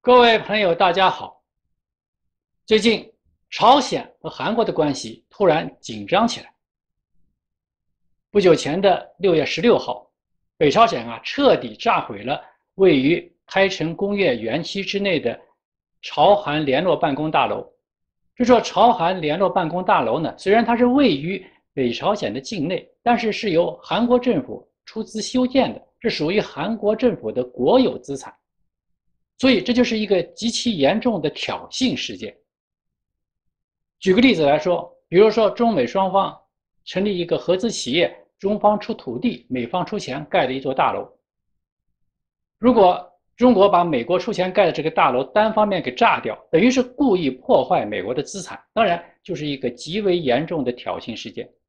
各位朋友，大家好。最近，朝鲜和韩国的关系突然紧张起来。不久前的6月16号，北朝鲜彻底炸毁了位于开城工业园区之内的朝韩联络办公大楼。就说朝韩联络办公大楼呢，虽然它是位于北朝鲜的境内，但是由韩国政府出资修建的，是属于韩国政府的国有资产。所以这就是一个极其严重的挑衅事件。举个例子来说，比如说中美双方成立一个合资企业，中方出土地，美方出钱盖了一座大楼。如果中国把美国出钱盖的这个大楼单方面给炸掉，等于是故意破坏美国的资产，当然就是一个极为严重的挑衅事件。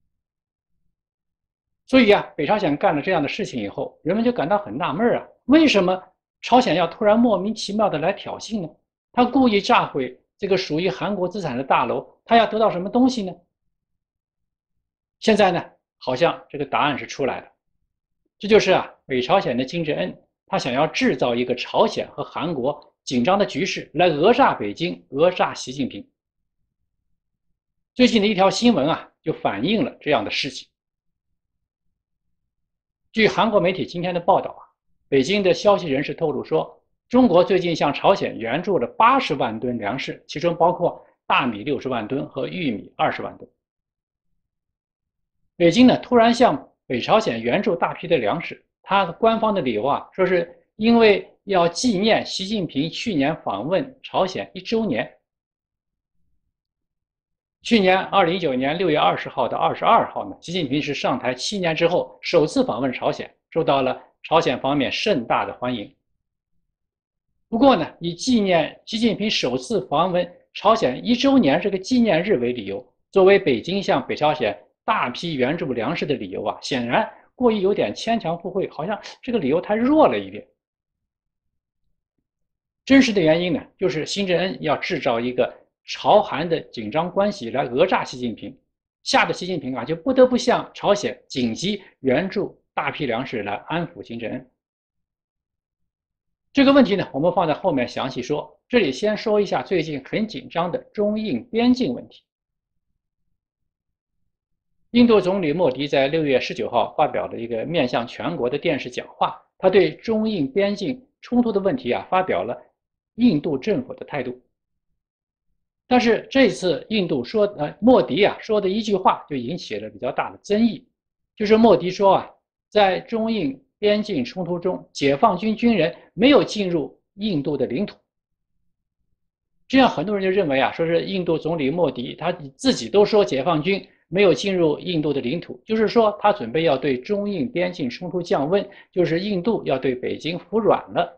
所以北朝鲜干了这样的事情以后，人们就感到很纳闷为什么朝鲜要突然莫名其妙的来挑衅呢？他故意炸毁这个属于韩国资产的大楼，他要得到什么东西呢？现在呢，好像这个答案是出来了，这就是北朝鲜的金正恩，他想要制造一个朝鲜和韩国紧张的局势，来讹诈北京，讹诈习近平。最近的一条新闻就反映了这样的事情。据韩国媒体今天的报道北京的消息人士透露说，中国最近向朝鲜援助了80万吨粮食，其中包括大米60万吨和玉米20万吨。北京呢突然向北朝鲜援助大批的粮食，它官方的理由说是因为要纪念习近平去年访问朝鲜1周年。去年2019年6月20号到22号呢，习近平是上台7年之后首次访问朝鲜，受到了朝鲜方面盛大的欢迎。不过呢，以纪念习近平首次访问朝鲜1周年这个纪念日为理由，作为北京向北朝鲜大批援助粮食的理由显然过于有点牵强附会，好像这个理由太弱了一点。真实的原因呢，就是金正恩要制造一个朝韩的紧张关系来讹诈习近平，吓得习近平就不得不向朝鲜紧急援助大批粮食来安抚金正恩。这个问题呢，我们放在后面详细说。这里先说一下最近很紧张的中印边境问题。印度总理莫迪在6月19号发表了一个面向全国的电视讲话，他对中印边境冲突的问题发表了印度政府的态度。但是这次印度莫迪说的一句话就引起了比较大的争议，就是莫迪说在中印边境冲突中，解放军军人没有进入印度的领土。这样很多人就认为说是印度总理莫迪他自己都说解放军没有进入印度的领土，就是说他准备要对中印边境冲突降温，就是印度要对北京服软了。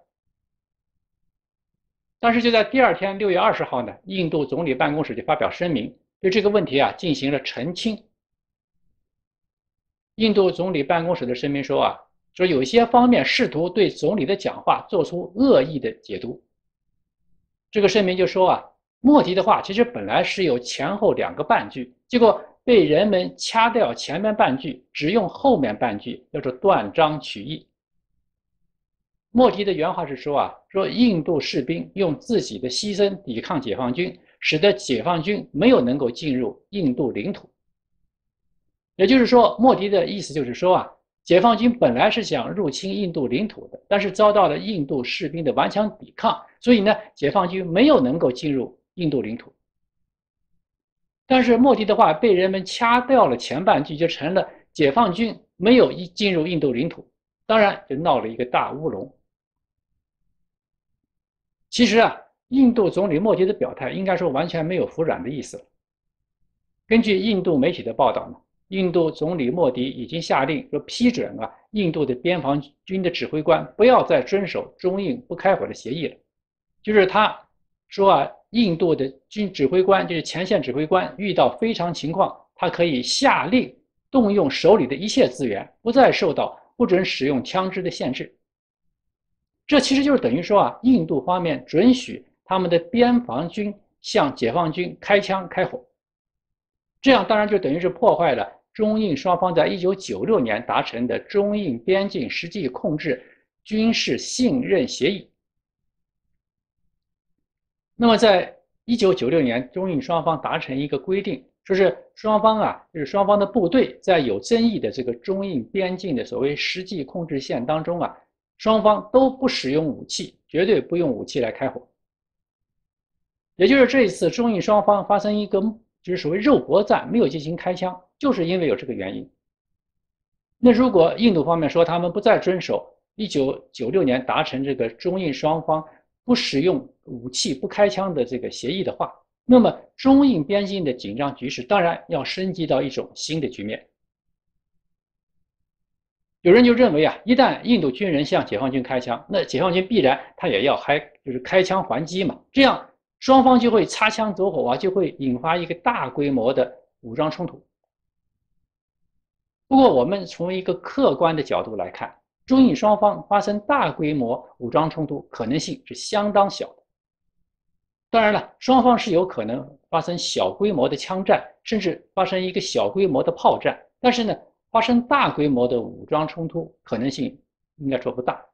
但是就在第二天6月20号呢，印度总理办公室就发表声明，对这个问题进行了澄清。印度总理办公室的声明说说有一些方面试图对总理的讲话做出恶意的解读。这个声明就说莫迪的话其实本来是有前后2个半句，结果被人们掐掉前面半句，只用后面半句，叫做断章取义。莫迪的原话是说说印度士兵用自己的牺牲抵抗解放军，使得解放军没有能够进入印度领土。也就是说，莫迪的意思就是说解放军本来是想入侵印度领土的，但是遭到了印度士兵的顽强抵抗，所以呢，解放军没有能够进入印度领土。但是莫迪的话被人们掐掉了前半句，就成了解放军没有进入印度领土，当然就闹了一个大乌龙。其实印度总理莫迪的表态应该说完全没有服软的意思了。根据印度媒体的报道呢，印度总理莫迪已经下令说批准印度的边防军的指挥官不要再遵守中印不开火的协议了。就是他说印度的军指挥官，就是前线指挥官，遇到非常情况，他可以下令动用手里的一切资源，不再受到不准使用枪支的限制。这其实就是等于说印度方面准许他们的边防军向解放军开枪开火，这样当然就等于是破坏了中印双方在1996年达成的中印边境实际控制军事信任协议。 那么在1996年，中印双方达成一个规定，说是双方的部队在有争议的这个中印边境的所谓实际控制线当中双方都不使用武器，绝对不用武器来开火。也就是这一次中印双方发生一个就是所谓肉搏战，没有进行开枪，就是因为有这个原因。那如果印度方面说他们不再遵守1996年达成这个中印双方不使用武器、不开枪的这个协议的话，那么中印边境的紧张局势当然要升级到一种新的局面。有人就认为一旦印度军人向解放军开枪，那解放军必然他也要开枪还击嘛，这样双方就会擦枪走火就会引发一个大规模的武装冲突。不过我们从一个客观的角度来看，中印双方发生大规模武装冲突可能性是相当小的。当然了，双方是有可能发生小规模的枪战，甚至发生一个小规模的炮战，但是呢，发生大规模的武装冲突可能性应该说不大。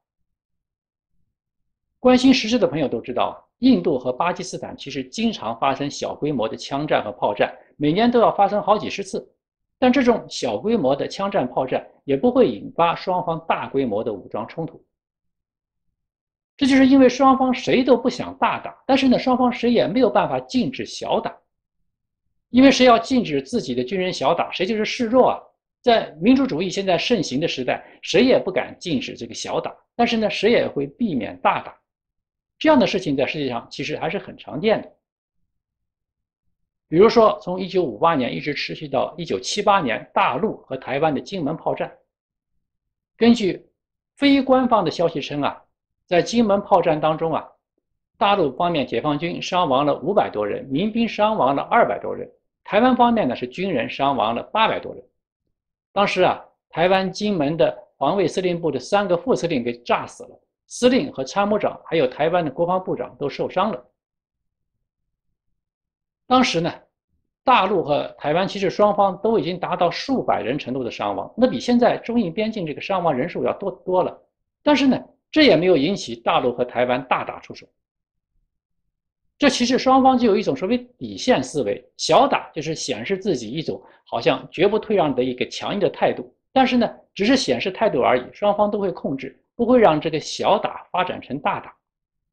关心时事的朋友都知道印度和巴基斯坦其实经常发生小规模的枪战和炮战，每年都要发生好几十次。但这种小规模的枪战炮战也不会引发双方大规模的武装冲突，这就是因为双方谁都不想大打，但是呢，双方谁也没有办法禁止小打，因为谁要禁止自己的军人小打，谁就是示弱在民主主义现在盛行的时代，谁也不敢禁止这个小打，但是呢，谁也会避免大打，这样的事情在世界上其实还是很常见的。比如说，从1958年一直持续到1978年，大陆和台湾的金门炮战。根据非官方的消息称在金门炮战当中大陆方面解放军伤亡了500多人，民兵伤亡了200多人，台湾方面呢是军人伤亡了800多人。当时台湾金门的防卫司令部的3个副司令给炸死了，司令和参谋长还有台湾的国防部长都受伤了。当时呢，大陆和台湾其实双方都已经达到数百人程度的伤亡，那比现在中印边境这个伤亡人数要多了。但是呢，这也没有引起大陆和台湾大打出手。这其实双方就有一种所谓底线思维，小打就是显示自己一种好像绝不退让的一个强硬的态度，但是呢，只是显示态度而已，双方都会控制，不会让这个小打发展成大打。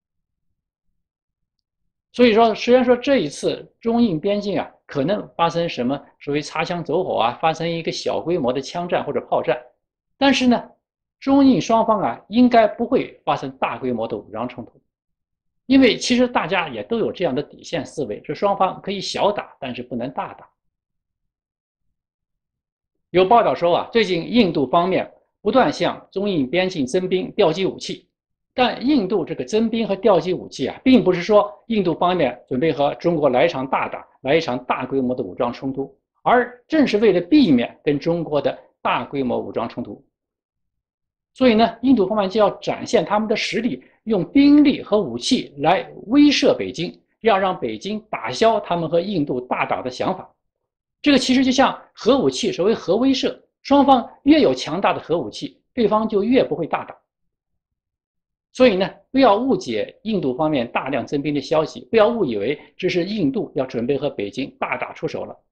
所以说，虽然说这一次中印边境可能发生什么所谓擦枪走火发生一个小规模的枪战或者炮战，但是呢，中印双方应该不会发生大规模的武装冲突，因为其实大家也都有这样的底线思维，这双方可以小打，但是不能大打。有报道说最近印度方面不断向中印边境增兵调集武器。但印度这个增兵和调集武器并不是说印度方面准备和中国来一场大打，来一场大规模的武装冲突，而正是为了避免跟中国的大规模武装冲突。所以呢，印度方面就要展现他们的实力，用兵力和武器来威慑北京，要让北京打消他们和印度大打的想法。这个其实就像核武器，所谓核威慑，双方越有强大的核武器，对方就越不会大打。所以呢，不要误解印度方面大量增兵的消息，不要误以为这是印度要准备和北京大打出手了。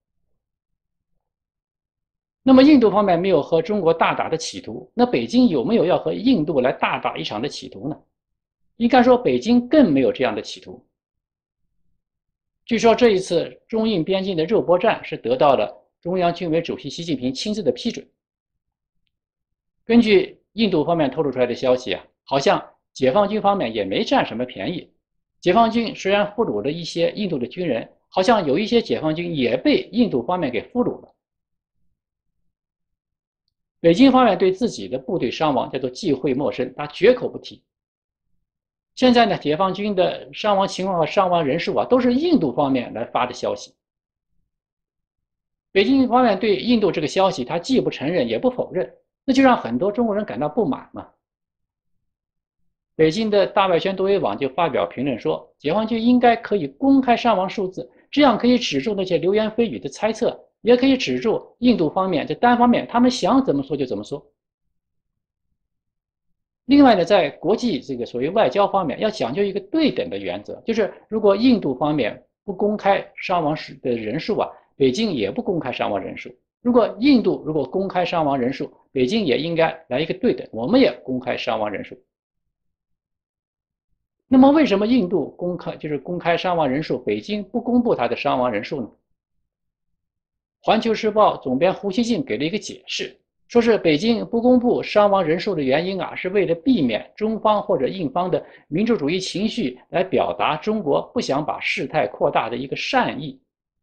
那么印度方面没有和中国大打的企图，那北京有没有要和印度来大打一场的企图呢？应该说北京更没有这样的企图。据说这一次中印边境的肉搏战是得到了中央军委主席习近平亲自的批准。根据印度方面透露出来的消息好像解放军方面也没占什么便宜。解放军虽然俘虏了一些印度的军人，好像有一些解放军也被印度方面给俘虏了。北京方面对自己的部队伤亡叫做忌讳莫深，他绝口不提。现在呢，解放军的伤亡情况和伤亡人数都是印度方面来发的消息。北京方面对印度这个消息，他既不承认也不否认，那就让很多中国人感到不满嘛。北京的大外宣多维网就发表评论说，解放军应该可以公开伤亡数字，这样可以止住那些流言蜚语的猜测，也可以止住印度方面这单方面他们想怎么说就怎么说。 另外呢，在国际这个所谓外交方面，要讲究一个对等的原则，就是如果印度方面不公开伤亡的人数啊，北京也不公开伤亡人数；如果印度如果公开伤亡人数，北京也应该来一个对等，我们也公开伤亡人数。那么为什么印度公开伤亡人数，北京不公布它的伤亡人数呢？环球时报总编胡锡进给了一个解释，说是北京不公布伤亡人数的原因啊，是为了避免中方或者印方的民族主义情绪，来表达中国不想把事态扩大的一个善意。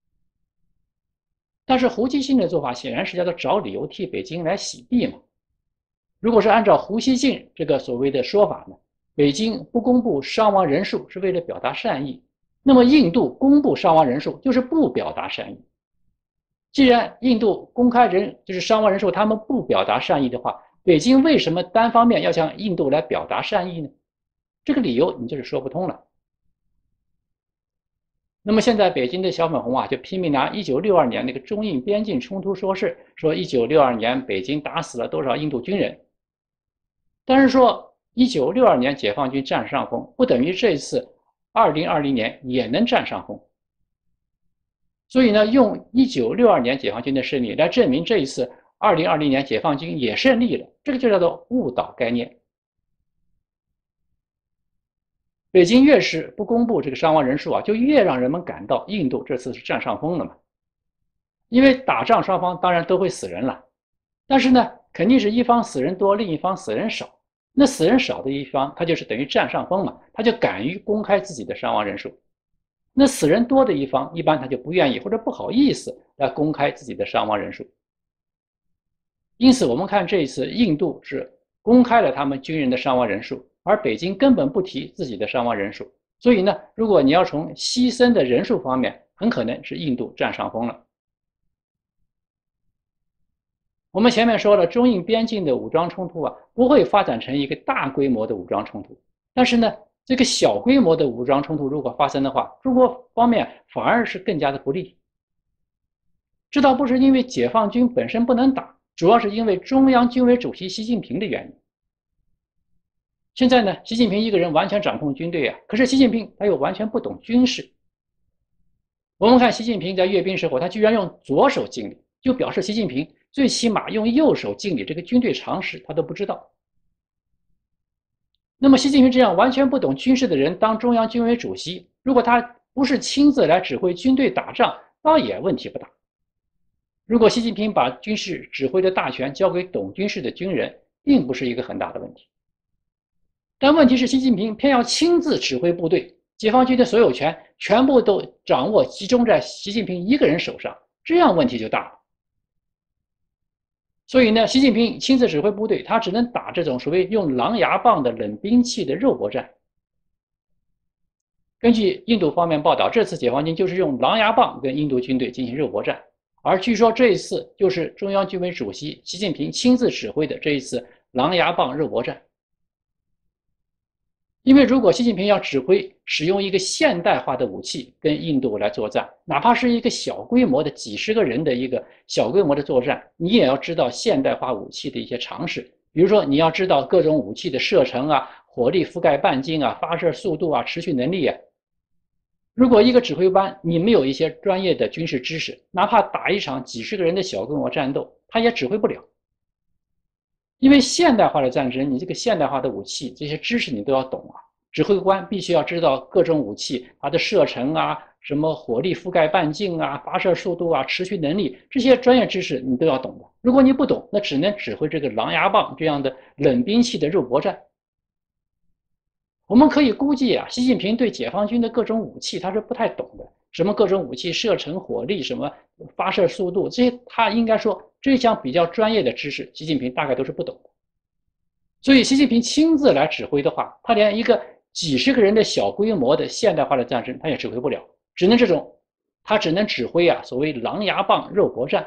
但是胡锡进的做法显然是叫做找理由替北京来洗地嘛。如果是按照胡锡进这个所谓的说法呢，北京不公布伤亡人数是为了表达善意，那么印度公布伤亡人数就是不表达善意。既然印度公开就是伤亡人数，他们不表达善意的话，北京为什么单方面要向印度来表达善意呢？这个理由你就是说不通了。那么现在北京的小粉红啊，就拼命拿1962年那个中印边境冲突说事，说1962年北京打死了多少印度军人。但是说1962年解放军占上风，不等于这次2020年也能占上风。所以呢，用1962年解放军的胜利来证明这一次2020年解放军也胜利了，这个就叫做误导概念。北京越是不公布这个伤亡人数啊，就越让人们感到印度这次是占上风了嘛。因为打仗双方当然都会死人了，但是呢，肯定是一方死人多，另一方死人少。那死人少的一方，他就是等于占上风嘛，他就敢于公开自己的伤亡人数。那死人多的一方，一般他就不愿意或者不好意思来公开自己的伤亡人数。因此，我们看这一次印度是公开了他们军人的伤亡人数，而北京根本不提自己的伤亡人数。所以呢，如果你要从牺牲的人数方面，很可能是印度占上风了。我们前面说了，中印边境的武装冲突啊，不会发展成一个大规模的武装冲突，但是呢，这个小规模的武装冲突如果发生的话，中国方面反而是更加的不利。这倒不是因为解放军本身不能打，主要是因为中央军委主席习近平的原因。现在呢，习近平一个人完全掌控军队啊，可是习近平他又完全不懂军事。我们看习近平在阅兵时候，他居然用左手敬礼，就表示习近平最起码用右手敬礼这个军队常识他都不知道。那么习近平这样完全不懂军事的人当中央军委主席，如果他不是亲自来指挥军队打仗，倒也问题不大。如果习近平把军事指挥的大权交给懂军事的军人，并不是一个很大的问题。但问题是，习近平偏要亲自指挥部队，解放军的所有权全部都集中在习近平一个人手上，这样问题就大了。所以呢，习近平亲自指挥部队，他只能打这种所谓用狼牙棒的冷兵器的肉搏战。根据印度方面报道，这次解放军就是用狼牙棒跟印度军队进行肉搏战，而据说这一次就是中央军委主席习近平亲自指挥的这一次狼牙棒肉搏战。因为如果习近平要指挥使用一个现代化的武器跟印度来作战，哪怕是一个小规模的几十个人的一个小规模的作战，你也要知道现代化武器的一些常识，比如说你要知道各种武器的射程啊、火力覆盖半径啊、发射速度啊、持续能力啊。如果一个指挥官你没有一些专业的军事知识，哪怕打一场几十个人的小规模战斗，他也指挥不了。因为现代化的战争，你这个现代化的武器，这些知识你都要懂啊。指挥官必须要知道各种武器它的射程啊、什么火力覆盖半径啊、发射速度啊、持续能力，这些专业知识你都要懂的。如果你不懂，那只能指挥这个狼牙棒这样的冷兵器的肉搏战。我们可以估计啊，习近平对解放军的各种武器他是不太懂的，什么各种武器射程、火力、什么发射速度，这些他应该说这项比较专业的知识，习近平大概都是不懂的。所以习近平亲自来指挥的话，他连一个几十个人的小规模的现代化的战争他也指挥不了，他只能指挥啊所谓狼牙棒肉搏战。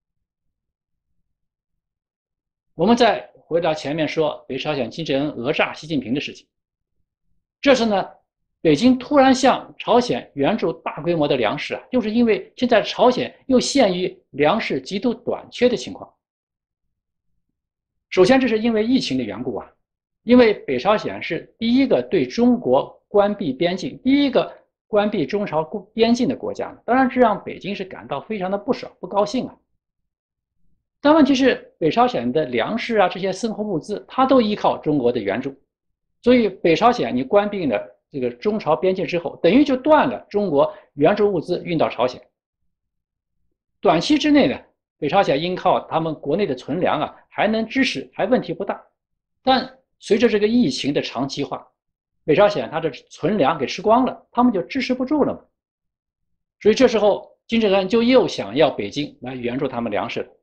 我们再回到前面说北朝鲜金正恩讹诈习近平的事情。这次呢，北京突然向朝鲜援助大规模的粮食啊，就是因为现在朝鲜又陷于粮食极度短缺的情况。首先，这是因为疫情的缘故啊。 因为北朝鲜是第一个对中国关闭边境、第一个关闭中朝边境的国家，当然这让北京是感到非常的不爽、不高兴啊。但问题是，北朝鲜的粮食啊这些生活物资，它都依靠中国的援助，所以北朝鲜你关闭了这个中朝边境之后，等于就断了中国援助物资运到朝鲜。短期之内呢，北朝鲜依靠他们国内的存粮啊，还能支持，还问题不大。但随着这个疫情的长期化，北朝鲜它的存粮给吃光了，他们就支持不住了嘛。所以这时候金正恩就又想要北京来援助他们粮食了。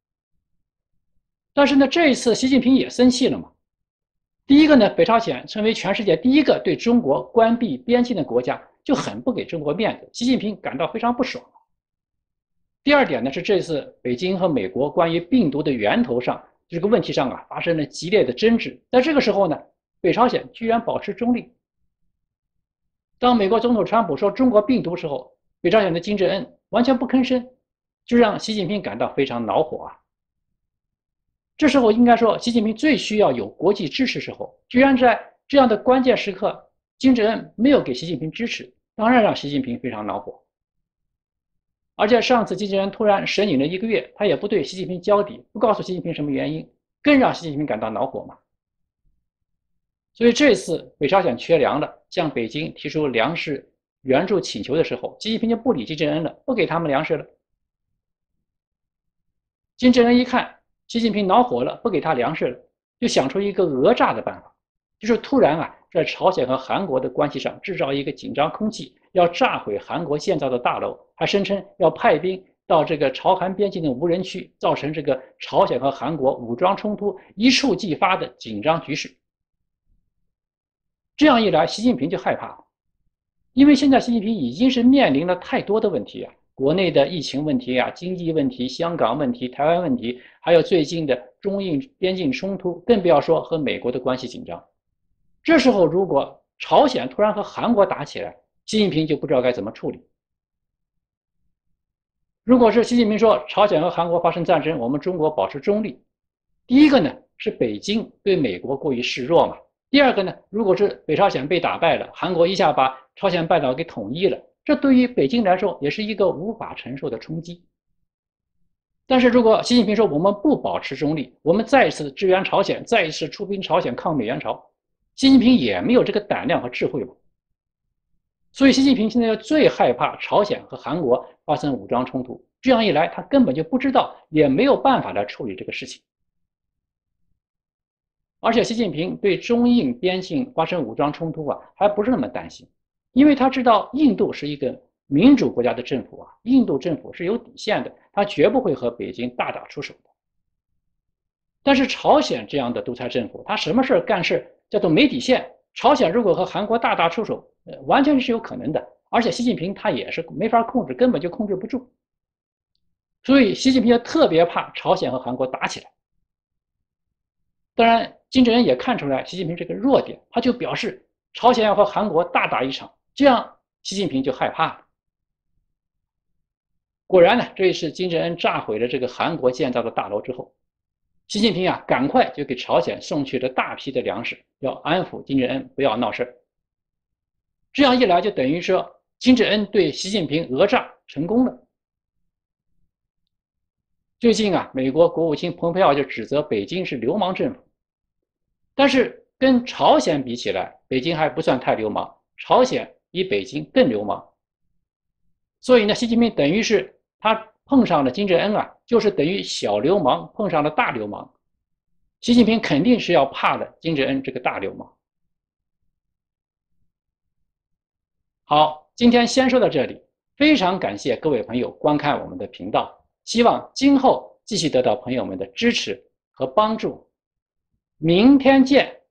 但是呢，这一次习近平也生气了嘛。第一个呢，北朝鲜成为全世界第一个对中国关闭边境的国家，就很不给中国面子，习近平感到非常不爽。第二点呢，是这次北京和美国关于病毒的源头上这个问题上啊，发生了激烈的争执。在这个时候呢，北朝鲜居然保持中立。当美国总统川普说中国病毒时候，北朝鲜的金正恩完全不吭声，就让习近平感到非常恼火啊。这时候应该说，习近平最需要有国际支持时候，居然在这样的关键时刻，金正恩没有给习近平支持，当然让习近平非常恼火。而且上次金正恩突然神隐了1个月，他也不对习近平交底，不告诉习近平什么原因，更让习近平感到恼火嘛。所以这次北朝鲜缺粮了，向北京提出粮食援助请求的时候，习近平就不理金正恩了，不给他们粮食了。金正恩一看习近平恼火了，不给他粮食了，就想出一个讹诈的办法，就是突然啊，在朝鲜和韩国的关系上制造一个紧张空气，要炸毁韩国建造的大楼，还声称要派兵到这个朝韩边境的无人区，造成这个朝鲜和韩国武装冲突一触即发的紧张局势。这样一来，习近平就害怕了，因为现在习近平已经是面临了太多的问题啊，国内的疫情问题啊，经济问题、香港问题、台湾问题，还有最近的中印边境冲突，更不要说和美国的关系紧张。这时候如果朝鲜突然和韩国打起来，习近平就不知道该怎么处理。如果是习近平说朝鲜和韩国发生战争，我们中国保持中立，第一个呢是北京对美国过于示弱嘛。第二个呢，如果是北朝鲜被打败了，韩国一下把朝鲜半岛给统一了，这对于北京来说也是一个无法承受的冲击。但是如果习近平说我们不保持中立，我们再一次支援朝鲜，再一次出兵朝鲜抗美援朝，习近平也没有这个胆量和智慧了。所以习近平现在最害怕朝鲜和韩国发生武装冲突，这样一来他根本就不知道，也没有办法来处理这个事情。而且习近平对中印边境发生武装冲突啊，还不是那么担心，因为他知道印度是一个民主国家的政府啊，印度政府是有底线的，他绝不会和北京大打出手的。但是朝鲜这样的独裁政府，他什么事干事叫做没底线。朝鲜如果和韩国大打出手，完全是有可能的，而且习近平他也是没法控制，根本就控制不住。所以习近平也特别怕朝鲜和韩国打起来。当然，金正恩也看出来习近平这个弱点，他就表示朝鲜要和韩国大打一场，这样习近平就害怕了。果然呢，这一次金正恩炸毁了这个韩国建造的大楼之后，习近平啊，赶快就给朝鲜送去了大批的粮食，要安抚金正恩不要闹事。这样一来，就等于说金正恩对习近平讹诈成功了。最近啊，美国国务卿蓬佩奥就指责北京是流氓政府，但是跟朝鲜比起来，北京还不算太流氓，朝鲜比北京更流氓。所以呢，习近平等于是他碰上了金正恩啊，就是等于小流氓碰上了大流氓。习近平肯定是要怕了金正恩这个大流氓。好，今天先说到这里，非常感谢各位朋友观看我们的频道，希望今后继续得到朋友们的支持和帮助。明天见。